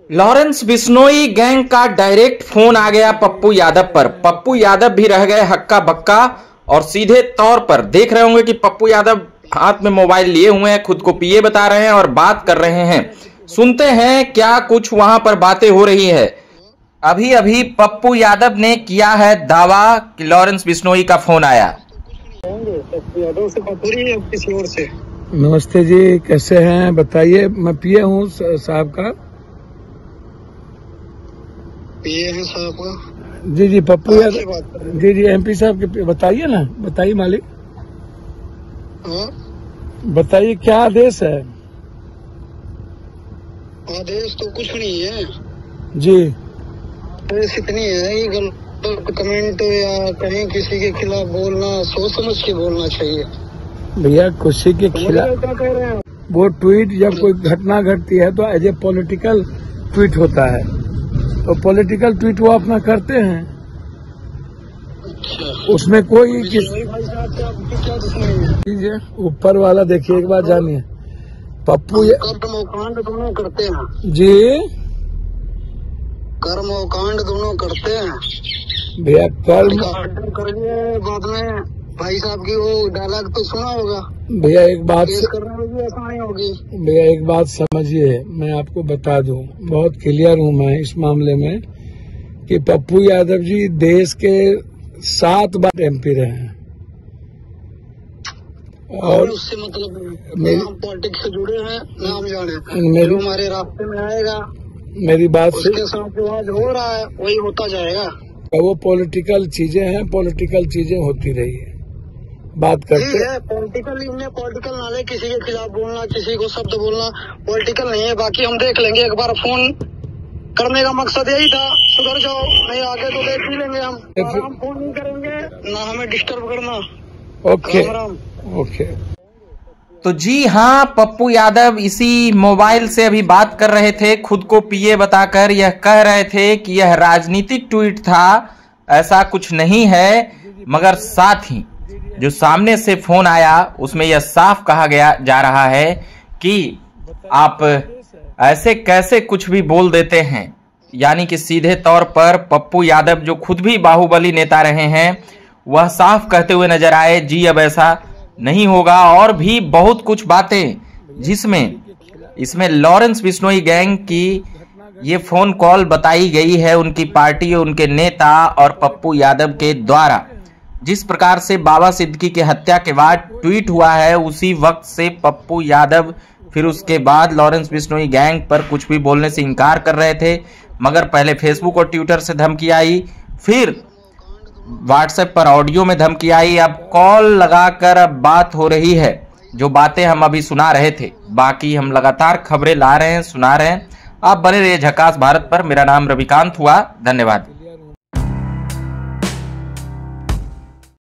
Lawrence Bishnoi gang का direct phone आ गया पप्पू यादव पर। पप्पू यादव भी रह गए हक्का बक्का और सीधे तौर पर देख रहे होंगे कि पप्पू यादव हाथ में मोबाइल लिए हुए हैं, खुद को पीए बता रहे हैं और बात कर रहे हैं। सुनते हैं क्या कुछ वहां पर बातें हो रही है। अभी अभी पप्पू यादव ने किया है दावा कि लॉरेंस बिश्नोई का फोन आया। नमस्ते जी, कैसे हैं बताइए। मैं पीए हूँ साहब का। पीए हैं साहब का? जी पप्पू यादव जी एमपी साहब के बताइए ना, बताइए मालिक। बताइए क्या आदेश है। आदेश तो कुछ नहीं है जी। आदेश इतनी है कि गलत कमेंट या कहीं किसी के खिलाफ बोलना सोच समझ के बोलना चाहिए। भैया किसी के खिलाफ वो ट्वीट जब कोई घटना घटती है तो एज ए पॉलिटिकल ट्वीट होता है, तो पॉलिटिकल ट्वीट वो अपना करते हैं। उसमें कोई ऊपर वाला देखिए एक बार जानिए। पप्पू कर्मकांड दोनों करते हैं जी, कर्मकांड दोनों करते हैं भैया। कर्म करिए बाद में भाई साहब की वो डायलॉग तो सुना होगा भैया। एक बात करने में भी आसानी होगी भैया, एक बात समझिए, मैं आपको बता दूं, बहुत क्लियर हूं मैं इस मामले में कि पप्पू यादव जी देश के 7 बार एमपी रहे हैं और उससे मतलब हम पॉलिटिक्स से जुड़े हैं, नाम जाने जो हमारे रास्ते में आएगा मेरी बात से उसके साथ जो आज हो रहा है वही होता जाएगा। वो पॉलिटिकल चीजें हैं, पॉलिटिकल चीजें होती रही है, बात करते हैं। पॉलिटिकल नाले किसी के खिलाफ बोलना, किसी को शब्द बोलना पॉलिटिकल नहीं है। बाकी हम देख लेंगे, एक बार फोन करने का मकसद यही था, सुधर जाओ, नहीं आगे तो देख ही लेंगे हम फोन नहीं करेंगे ना, हमें डिस्टर्ब करना। ओके। तो जी हाँ, पप्पू यादव इसी मोबाइल से अभी बात कर रहे थे, खुद को पीए बताकर यह कह रहे थे कि यह राजनीतिक ट्वीट था, ऐसा कुछ नहीं है। मगर साथ ही जो सामने से फोन आया उसमें यह साफ कहा गया जा रहा है कि आप ऐसे कैसे कुछ भी बोल देते हैं। यानी कि सीधे तौर पर पप्पू यादव जो खुद भी बाहुबली नेता रहे हैं वह साफ कहते हुए नजर आए, जी अब ऐसा नहीं होगा। और भी बहुत कुछ बातें जिसमें इसमें लॉरेंस बिश्नोई गैंग की ये फोन कॉल बताई गई है, उनकी पार्टी उनके नेता और पप्पू यादव के द्वारा। जिस प्रकार से बाबा सिद्दीकी की हत्या के बाद ट्वीट हुआ है, उसी वक्त से पप्पू यादव फिर उसके बाद लॉरेंस बिश्नोई गैंग पर कुछ भी बोलने से इनकार कर रहे थे। मगर पहले फेसबुक और ट्विटर से धमकी आई, फिर व्हाट्सएप पर ऑडियो में धमकी आई, अब कॉल लगाकर अब बात हो रही है। जो बातें हम अभी सुना रहे थे, बाकी हम लगातार खबरें ला रहे हैं, सुना रहे हैं। आप बने रहिए झकास भारत पर। मेरा नाम रविकांत हुआ, धन्यवाद।